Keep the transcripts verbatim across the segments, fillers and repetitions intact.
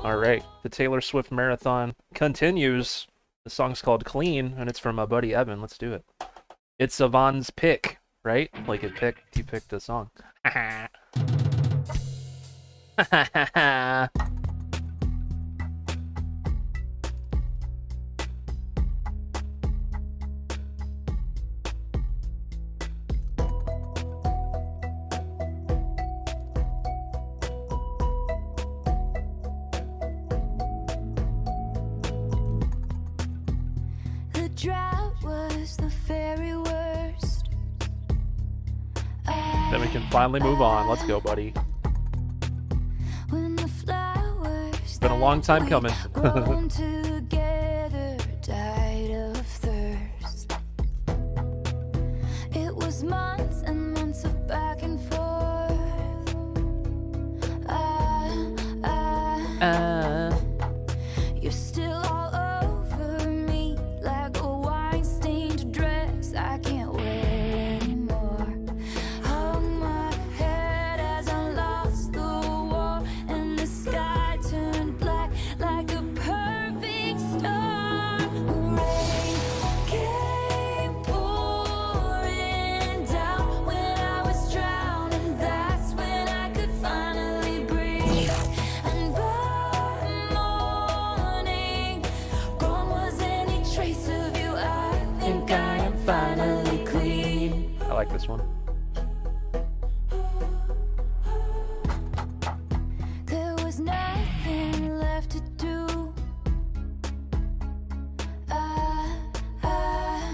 Alright, the Taylor Swift Marathon continues. The song's called Clean, and it's from my buddy Evan. Let's do it. It's Savon's pick, right? Like it picked, he picked the song. Ha ha ha ha. Then we can finally move on. Let's go, buddy. It's been a long time coming. It was months and months of back and forth. Uh, uh, uh. You're still all over me like a wine-stained dress I can't wear anymore. Hung my head as I lost the war, and the sky turned black like a perfect storm. Rain came pouring down when I was drowning. That's when I could finally breathe. And by morning, gone was any trace of you. I think I am finally clean. I like this one. There was nothing left to do. Ah, ah.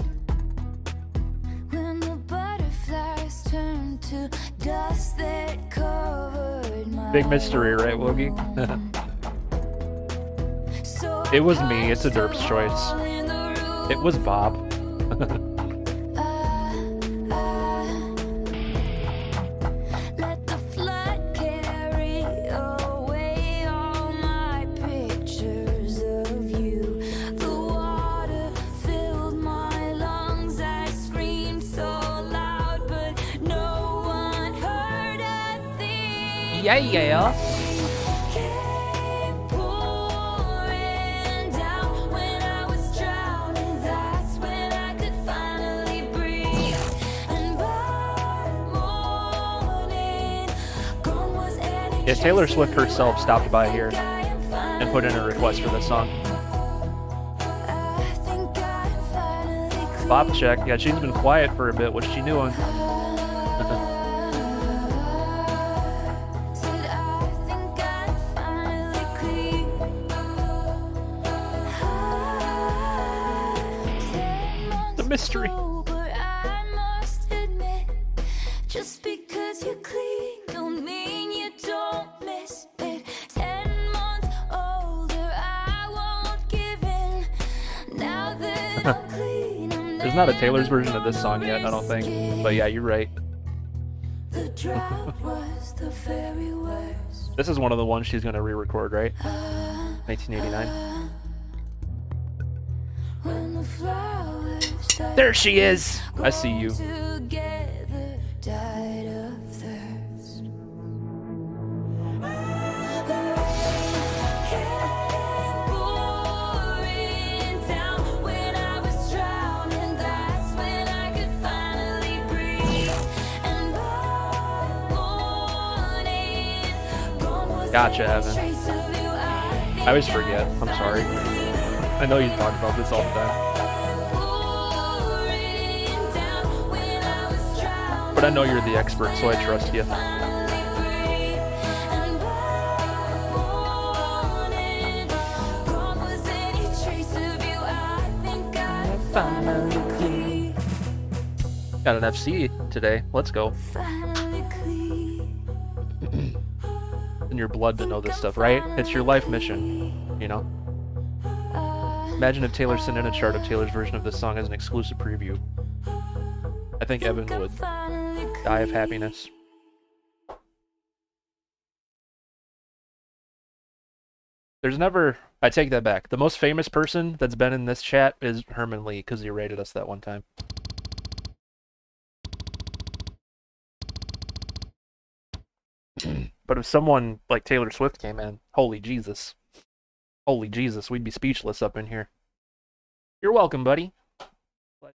When the butterflies turned to dust that covered my Big mystery, right, Woogie? So It was me. It's a derp's choice. all in the room. It was Bob. Ah, ah. Let the flood carry away all my pictures of you. The water filled my lungs. I screamed so loud, but no one heard a thing. Yeah, yeah. Came pouring down when I was drowning. That's when I could finally breathe. And by morning, gone was any Yeah, Taylor trace Swift of you. herself stopped by here I am and put in a request for this song. I think I'm finally clean. Bob check. Yeah, she's been quiet for a bit. What's she doing? Said I think I'm finally clean. Ten months The mystery. sober, I must admit, just because you're clean don't mean you don't miss it. Ten months older, I won't give in. Now that I'm clean, I'm There's not a Taylor's version of this song yet, I don't think. But yeah, you're right. The drought was the very worst. This is one of the ones she's gonna re-record, right? nineteen eighty-nine. When the flowers died, There she is! I see you. together died of thirst. The rain came pouring down when I was drowning. That's when I could finally breathe. And by morning, gone was Gotcha, any Evan. trace of you. I I always forget. I'm sorry. I know you talk about this all the time. But I know you're the expert, so I trust you. Got an F C today. Let's go. In your blood to know this stuff, right? It's your life mission, you know? Imagine if Taylor sent in a chart of Taylor's version of this song as an exclusive preview. I think Evan would die of happiness. There's never... I take that back. The most famous person that's been in this chat is Herman Lee, because he rated us that one time. But if someone like Taylor Swift came in, holy Jesus. Holy Jesus, we'd be speechless up in here. You're welcome, buddy.